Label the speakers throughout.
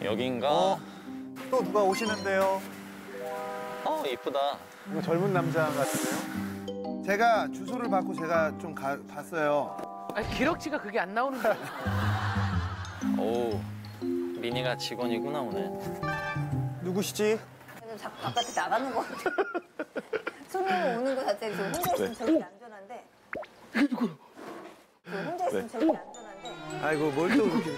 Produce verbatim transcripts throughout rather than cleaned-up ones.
Speaker 1: 여긴가?
Speaker 2: 어, 또 누가 오시는데요?
Speaker 1: 어, 이쁘다.
Speaker 2: 이거 젊은 남자 같은데요?
Speaker 3: 제가 주소를 받고 제가 좀 가, 봤어요.
Speaker 4: 아니, 기럭지가 그게 안 나오는데.
Speaker 1: 오, 미니가 직원이구나, 오늘.
Speaker 3: 누구시지?
Speaker 5: 자꾸 바깥에 나가는 것 같아. 손님 오는 거 자체가 지금 혼자 있으면 저렇게 안전한데.
Speaker 2: 이게 누구야?
Speaker 5: 혼자 있으면 저렇게 안전한데.
Speaker 3: 아이고, 뭘 또 그렇게.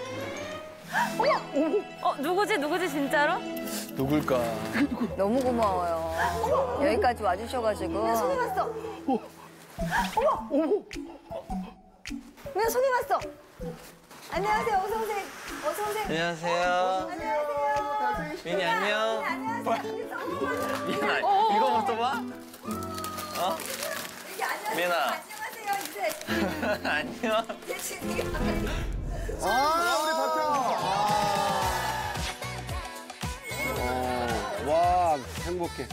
Speaker 6: 어, 누구지, 누구지, 진짜로?
Speaker 2: 누굴까?
Speaker 5: 너무 고마워요. 여기까지 와주셔가지고. 손님 왔어. 어머! 어머! 미나 손님 왔어. 안녕하세요. 어서 오세요. 어서 오세요.
Speaker 1: 안녕하세요.
Speaker 5: 안녕하세요.
Speaker 1: 미니 안녕.
Speaker 5: 네, 안녕하세요.
Speaker 1: 미나, 이거부터 봐? 어?
Speaker 5: 이렇게 안녕하세요.
Speaker 1: 미나.
Speaker 5: 안녕하세요. 이제.
Speaker 1: 안녕.
Speaker 5: 제 친구가.
Speaker 3: 아, 우리 박태환 씨. 어, 와, 행복해.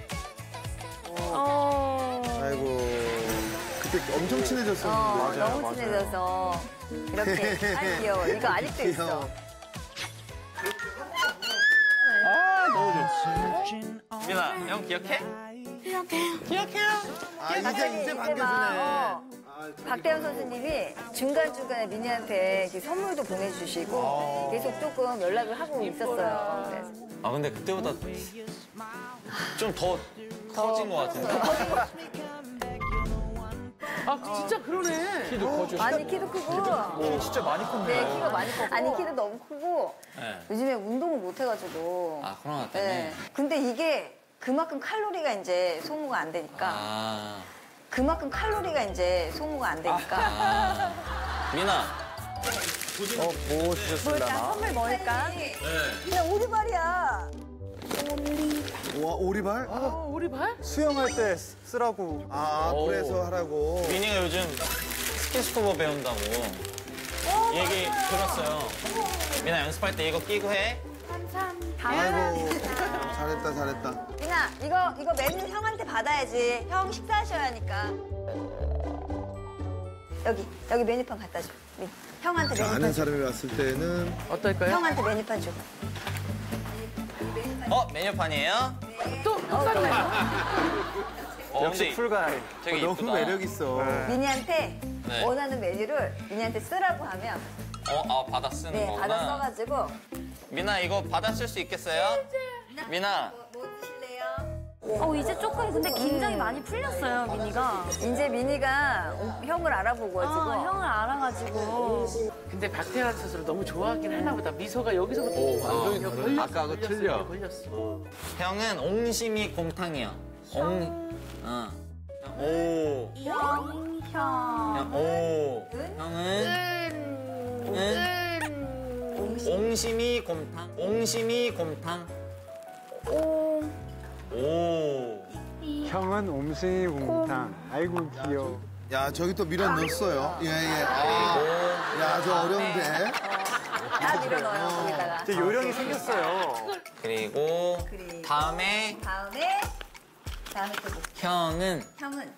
Speaker 6: 어.
Speaker 3: 아이고. 그때 엄청 친해졌었는데.
Speaker 5: 어,
Speaker 3: 맞아요,
Speaker 5: 너무 친해져서. 이렇게. 아, 귀여워. 이거 아직도 있어.
Speaker 3: 귀여워.
Speaker 2: 아, 너무 좋지.
Speaker 1: 미나, 형 기억해?
Speaker 3: 아, 이제, 이제
Speaker 5: 막,
Speaker 3: 반겨주네.
Speaker 5: 어, 박대현 선수님이 중간중간에 미니한테 이렇게 선물도 보내주시고 계속 조금 연락을 하고 있었어요. 그래서.
Speaker 1: 아, 근데 그때보다 좀 더 커진 것 같은데?
Speaker 4: 아, 진짜 그러네.
Speaker 2: 키도 커져.
Speaker 5: 많이 키도 크고.
Speaker 2: 진짜 많이 컸네.
Speaker 5: 네, 키가 많이 컸고. 아니, 키도 너무 크고.
Speaker 1: 네.
Speaker 5: 요즘에 운동을 못 해가지고.
Speaker 1: 아, 코로나 때문에?
Speaker 5: 네. 근데 이게 그만큼 칼로리가 이제 소모가 안 되니까.
Speaker 1: 아.
Speaker 5: 그만큼 칼로리가 이제 소모가 안 되니까.
Speaker 1: 아. 미나.
Speaker 2: 어, 뭐 주셨을라나?
Speaker 5: 뭘까? 선물 뭘까? 네. 그냥 오리발이야.
Speaker 3: 와, 오리발?
Speaker 5: 아.
Speaker 4: 어, 우리 발?
Speaker 2: 수영할 때 쓰- 쓰라고.
Speaker 3: 아,
Speaker 1: 오.
Speaker 3: 그래서 하라고.
Speaker 1: 미니가 요즘 스킨스쿠버 배운다고 얘기 들었어요. 미나 연습할 때 이거 끼고 해.
Speaker 3: 아이고, 잘했다, 잘했다.
Speaker 5: 미나, 이거, 이거 메뉴 형한테 받아야지. 형 식사하셔야 하니까. 여기, 여기 메뉴판 갖다 줘. 민. 형한테
Speaker 3: 자, 아는
Speaker 5: 메뉴판 줘.
Speaker 3: 사람이 왔을 때는
Speaker 4: 어떨까요?
Speaker 5: 형한테 메뉴판 줘.
Speaker 1: 어? 메뉴판이에요?
Speaker 4: 또 똑같네요.
Speaker 1: 어,
Speaker 2: 역시
Speaker 1: 근데
Speaker 2: 풀가이.
Speaker 1: 되게
Speaker 3: 너무
Speaker 1: 이쁘다.
Speaker 3: 매력 있어.
Speaker 5: 미니한테
Speaker 1: 네.
Speaker 5: 원하는 메뉴를 미니한테 쓰라고 하면
Speaker 1: 어? 아, 받아 쓰는
Speaker 5: 네,
Speaker 1: 거구나.
Speaker 5: 받아 써가지고
Speaker 1: 미나 이거 받아 쓸 수 있겠어요? 미나.
Speaker 5: 뭐, 뭐 드실래요?
Speaker 6: 어, 이제 조금 근데 긴장이 많이 풀렸어요, 미니가.
Speaker 5: 이제 미니가 오- 형을 알아보고
Speaker 6: 아,
Speaker 5: 지금
Speaker 6: 형을 알아가지고.
Speaker 4: 근데 박태환 선수를 너무 좋아하긴 하나 보다. 미소가 여기서부터 완전히 걸렸어.
Speaker 2: 아까하고
Speaker 4: 걸렸어,
Speaker 2: 틀려.
Speaker 4: 걸렸어.
Speaker 1: 형은 옹심이 곰탕이야. 옹. 어. 오.
Speaker 6: 형, 형.
Speaker 1: 형, 오. 형은 은. 옹심이 곰탕. 옹심이 곰탕.
Speaker 6: 오.
Speaker 1: 오.
Speaker 7: 형은 옴승이 곰탕. 아이고 귀여워.
Speaker 3: 야, 저기 또 밀어 넣었어요. 예, 예. 아, 야, 저 어려운데.
Speaker 5: 다 밀어 넣어요 거기다가.
Speaker 2: 이제 요령이 생겼어요.
Speaker 1: 그리고
Speaker 5: 그리고
Speaker 1: 다음에
Speaker 5: 다음에 다음에 또 뭐?
Speaker 1: 형은
Speaker 5: 형은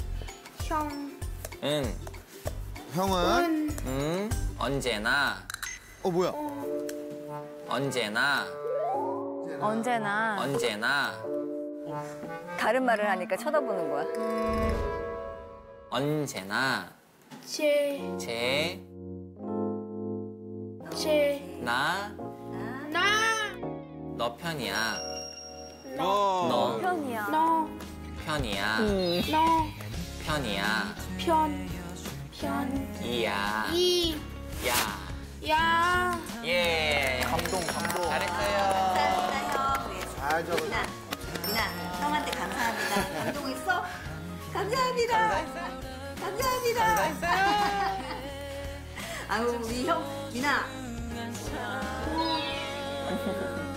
Speaker 1: 은.
Speaker 3: 형은,
Speaker 1: 음. 언제나.
Speaker 3: 어, 뭐야?
Speaker 1: 언제나.
Speaker 6: 언제나.
Speaker 1: 언제나.
Speaker 5: 다른 말을 하니까 쳐다보는 거야.
Speaker 1: 언제나.
Speaker 8: 제,
Speaker 1: 제.
Speaker 8: 제,
Speaker 1: 나.
Speaker 8: 나,
Speaker 1: 너 편이야.
Speaker 2: 어.
Speaker 1: 너
Speaker 6: 편이야.
Speaker 8: 너,
Speaker 1: 편이야.
Speaker 8: 너,
Speaker 1: 편이야.
Speaker 8: 편, 편,
Speaker 1: 이야.
Speaker 8: 이,
Speaker 1: 야.
Speaker 8: 야,
Speaker 1: 예.
Speaker 2: 감동, 감동.
Speaker 1: 잘했어요.
Speaker 5: 감사합니다 형. 그래.
Speaker 3: 잘 적었어.
Speaker 5: 미나, 미나, 형한테 감사합니다. 감동했어? 감사합니다. 감사합니다. 아유 우리 형 미나.